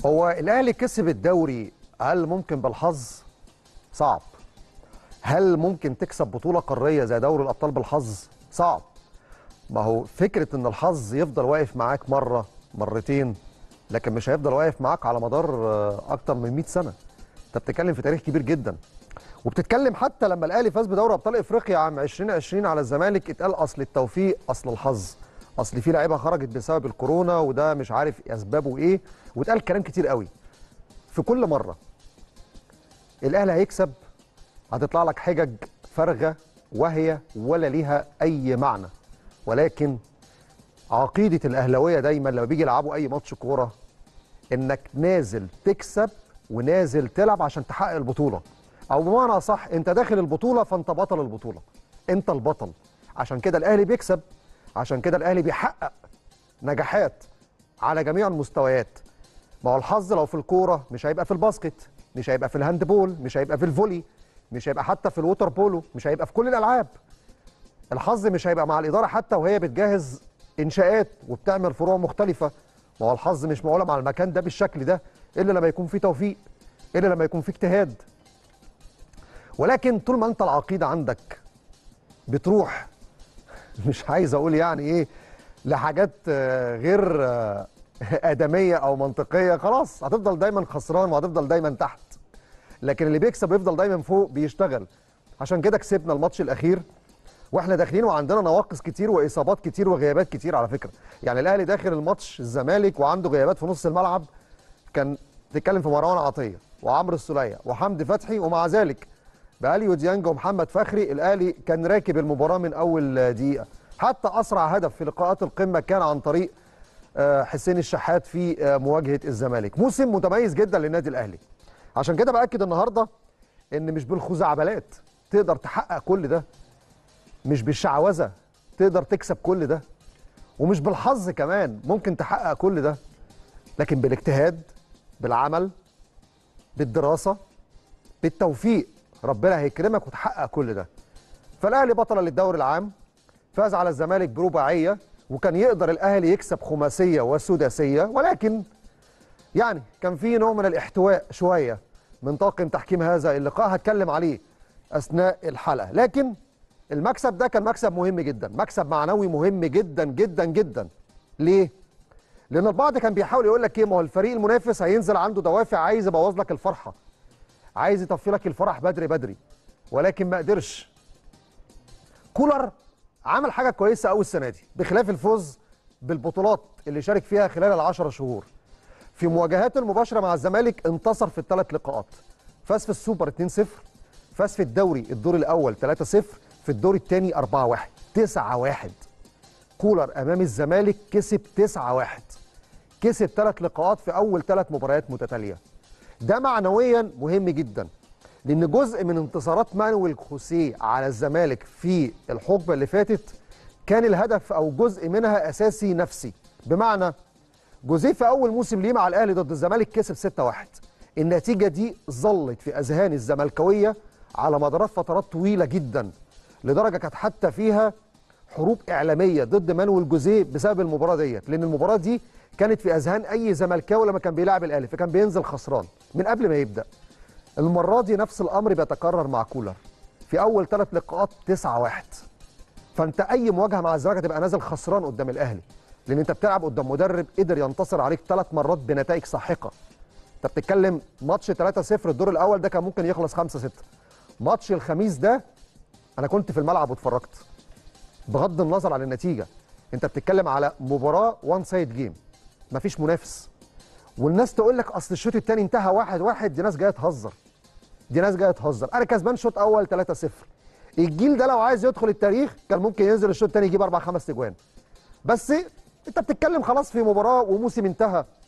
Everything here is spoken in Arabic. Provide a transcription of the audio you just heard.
هو الاهلي كسب الدوري، هل ممكن بالحظ؟ صعب. هل ممكن تكسب بطوله قاريه زي دوري الابطال بالحظ؟ صعب. ما هو فكره ان الحظ يفضل واقف معاك مره مرتين، لكن مش هيفضل واقف معاك على مدار اكتر من 100 سنه. انت بتتكلم في تاريخ كبير جدا، وبتتكلم حتى لما الاهلي فاز بدوري ابطال افريقيا عام 2020 على الزمالك اتقال اصل التوفيق، اصل الحظ، اصل في لعيبه خرجت بسبب الكورونا وده مش عارف اسبابه ايه، واتقال كلام كتير قوي. في كل مره الاهلي هيكسب هتطلع لك حجج فارغه وهي ولا ليها اي معنى. ولكن عقيده الاهلاويه دايما لما بيجي يلعبوا اي ماتش كوره انك نازل تكسب ونازل تلعب عشان تحقق البطوله، او بمعنى صح انت داخل البطوله فانت بطل البطوله، انت البطل. عشان كده الاهلي بيكسب، عشان كده الاهلي بيحقق نجاحات على جميع المستويات. ما هو الحظ لو في الكوره مش هيبقى في الباسكت، مش هيبقى في الهاندبول، مش هيبقى في الفولي، مش هيبقى حتى في الووتر بولو، مش هيبقى في كل الالعاب. الحظ مش هيبقى مع الاداره حتى وهي بتجهز انشاءات وبتعمل فروع مختلفه. ما هو الحظ مش معولة مع المكان ده بالشكل ده الا لما يكون فيه توفيق، الا لما يكون فيه اجتهاد. ولكن طول ما انت العقيده عندك بتروح مش عايز اقول يعني ايه لحاجات غير ادميه او منطقيه، خلاص هتفضل دايما خسران وهتفضل دايما تحت. لكن اللي بيكسب يفضل دايما فوق بيشتغل. عشان كده كسبنا الماتش الاخير واحنا داخلين وعندنا نواقص كتير واصابات كتير وغيابات كتير على فكره. يعني الاهلي داخل الماتش الزمالك وعنده غيابات في نص الملعب، كان تتكلم في مروان عطيه وعمرو السوليه وحمدي فتحي، ومع ذلك بأليو ديانج ومحمد فخري الاهلي كان راكب المباراه من اول دقيقه. حتى اسرع هدف في لقاءات القمه كان عن طريق حسين الشحات في مواجهه الزمالك. موسم متميز جدا للنادي الاهلي. عشان كده باكد النهارده ان مش بالخزعبلات تقدر تحقق كل ده، مش بالشعوذه تقدر تكسب كل ده، ومش بالحظ كمان ممكن تحقق كل ده، لكن بالاجتهاد، بالعمل، بالدراسه، بالتوفيق ربنا هيكرمك وتحقق كل ده. فالاهلي بطل للدوري العام، فاز على الزمالك برباعيه، وكان يقدر الاهلي يكسب خماسيه وسداسيه، ولكن يعني كان في نوع من الاحتواء شويه من طاقم تحكيم هذا اللقاء هتكلم عليه اثناء الحلقه. لكن المكسب ده كان مكسب مهم جدا، مكسب معنوي مهم جدا جدا جدا. ليه؟ لان البعض كان بيحاول يقول لك ايه، ما هو الفريق المنافس هينزل عنده دوافع عايز يبوظ لك الفرحه، عايز يطفي لك الفرح بدري بدري، ولكن ما قدرش. كولر عمل حاجه كويسه قوي السنه دي بخلاف الفوز بالبطولات اللي شارك فيها خلال ال10 شهور. في مواجهاته المباشره مع الزمالك انتصر في ال3 لقاءات، فاز في السوبر 2-0، فاز في الدوري الدور الاول 3-0، في الدور الثاني 4-1، 9-1. كولر امام الزمالك كسب 9-1، كسب 3 لقاءات في اول 3 مباريات متتاليه. ده معنويا مهم جدا، لان جزء من انتصارات مانويل خوسيه على الزمالك في الحقبه اللي فاتت كان الهدف او جزء منها اساسي نفسي. بمعنى جوزيه في اول موسم ليه مع الاهلي ضد الزمالك كسب 6-1. النتيجه دي ظلت في اذهان الزملكاويه على مدارات فترات طويله جدا، لدرجه كانت حتى فيها حروب اعلاميه ضد مانويل جوزيه بسبب المباراه ديت، لان المباراه دي كانت في اذهان اي زملكاوي لما كان بيلاعب الاهلي فكان بينزل خسران من قبل ما يبدا. المره دي نفس الامر بيتكرر مع كولر، في اول 3 لقاءات 9-1. فانت اي مواجهه مع الزمالك هتبقى نازل خسران قدام الاهلي، لان انت بتلعب قدام مدرب قدر ينتصر عليك 3 مرات بنتائج ساحقه. انت بتتكلم ماتش 3-0 الدور الاول ده كان ممكن يخلص 5-6. ماتش الخميس ده انا كنت في الملعب واتفرجت، بغض النظر عن النتيجه انت بتتكلم على مباراه وان سايد جيم، مفيش منافس. والناس تقول لك اصل الشوط الثاني انتهى 1-1، دي ناس جايه تهزر، دي ناس جايه تهزر. انا كسبان شوط اول 3-0، الجيل ده لو عايز يدخل التاريخ كان ممكن ينزل الشوط الثاني يجيب 4-5 تجوان. بس انت بتتكلم خلاص في مباراه وموسم انتهى،